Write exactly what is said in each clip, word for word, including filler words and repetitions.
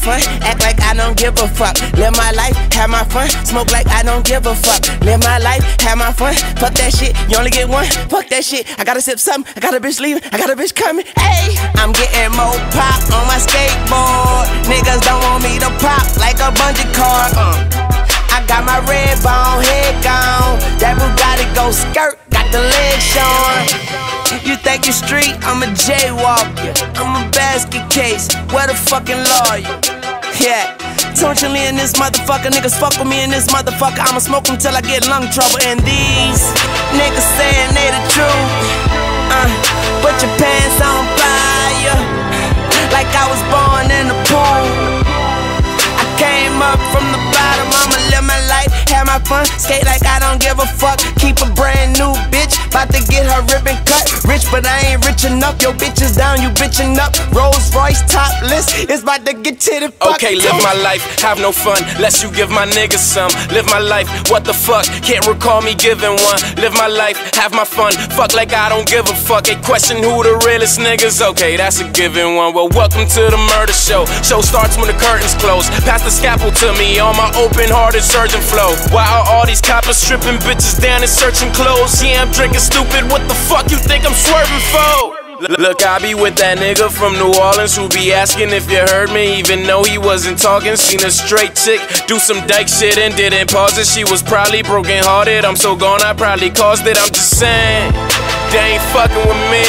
fun, act like I don't give a fuck. Live my life, have my fun, smoke like I don't give a fuck. Live my life, have my fun, fuck that shit, you only get one, fuck that shit. I gotta sip something, I got a bitch leaving, I got a bitch coming. Hey, I'm getting more pop on my skateboard. Niggas don't want me to pop like a bungee cord. Uh. I got my red bone head gone. That Bugatti go skirt, got the legs showing. You think you street, I'm a jaywalker. I'm a basket case, where the fucking lawyer? Yeah, torturing in this motherfucker. Niggas fuck with me in this motherfucker. I'ma smoke them till I get lung trouble. And these niggas saying they the truth. Uh, put your pants on fire, like I was born in the pool. I came up from the bottom, I'ma live my life, have my fun, skate like I don't give a fuck. Keep a brand new bitch, bout to get her ribbon cut. Rich but I ain't rich enough, your bitch is down, you bitchin' up. Rolls Royce topless, it's bout to get to the fuck. Okay, live my life, have no fun, lest you give my niggas some. Live my life, what the fuck, can't recall me giving one. Live my life, have my fun, fuck like I don't give a fuck. A question who the realest niggas, okay, that's a given one. Well, welcome to the murder show, show starts when the curtains close. Pass the scalpel to me on my open-hearted surgeon flow. Why are all these coppers stripping bitches down and searching clothes? Yeah, I'm drinking stupid, what the fuck you think I'm swerving for? Look, I be with that nigga from New Orleans who be asking if you heard me, even though he wasn't talking. Seen a straight chick do some dyke shit and didn't pause it. She was probably broken hearted, I'm so gone I probably caused it. I'm just saying, they ain't fucking with me.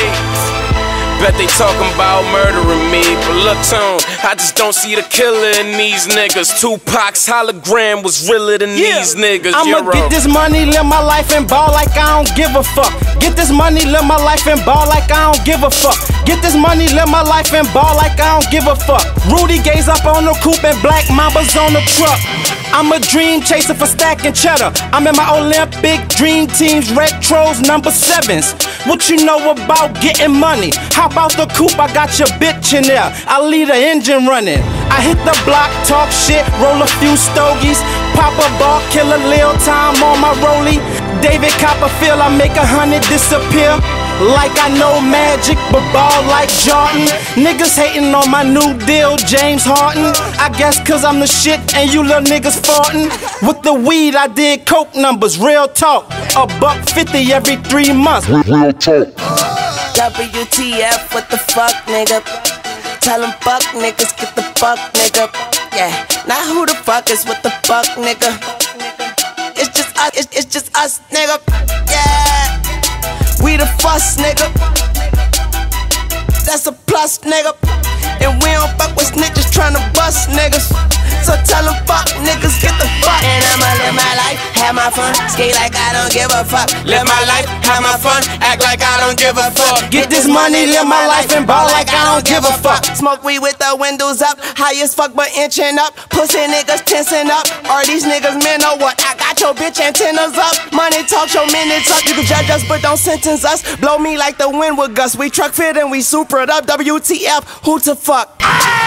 Bet they talking about murdering me, but look, Tone, I just don't see the killer in these niggas. Tupac's hologram was realer than yeah. these niggas. I'ma Euro. get this money, live my life and ball like I don't give a fuck. Get this money, live my life and ball like I don't give a fuck. Get this money, live my life and ball like I don't give a fuck. Rudy Gay's up on the coupe and Black Mamba's on the truck. I'm a dream chaser for stacking cheddar. I'm in my Olympic dream teams, retros, number sevens. What you know about getting money? How about the coupe? I got your bitch in there. I leave the engine running. I hit the block, talk shit, roll a few stogies, pop a ball, kill a little time on my rollie. David Copperfield, I make a hundred disappear. Like I know magic, but ball like Jordan. Niggas hating on my new deal, James Harden. I guess cause I'm the shit and you little niggas farting. With the weed I did coke numbers, real talk. A buck fifty every three months, real talk. W T F, what the fuck, nigga? Tell them fuck niggas, get the fuck, nigga. Yeah, now who the fuck is what the fuck, nigga? It's just us, it's, it's just us, nigga. Yeah. We the fuss, nigga. That's a plus, nigga. And we don't fuck with snitches tryna bust niggas. So tell them fuck niggas, get the fuck. And I'ma live my life, have my fun, skate like I don't give a fuck. Live my life, have my fun, act like I don't give a fuck. Get this money, live my life and ball like I don't give a fuck. Smoke weed with the windows up, high as fuck but inching up. Pussy niggas tensing up, are these niggas men or what? I got your bitch antennas up. Money talk, show minutes up. You can judge us but don't sentence us. Blow me like the wind with gusts. We truck fit and we super it up. W T F, who to fuck?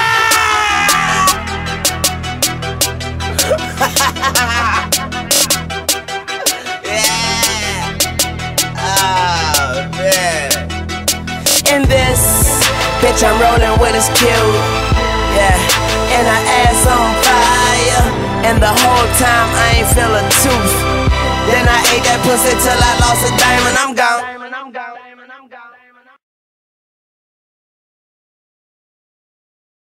Yeah. Oh man. In this bitch I'm rolling with is cute. Yeah. And her ass on fire. And the whole time I ain't feel a tooth. Then I ate that pussy till I lost a diamond. I'm gone.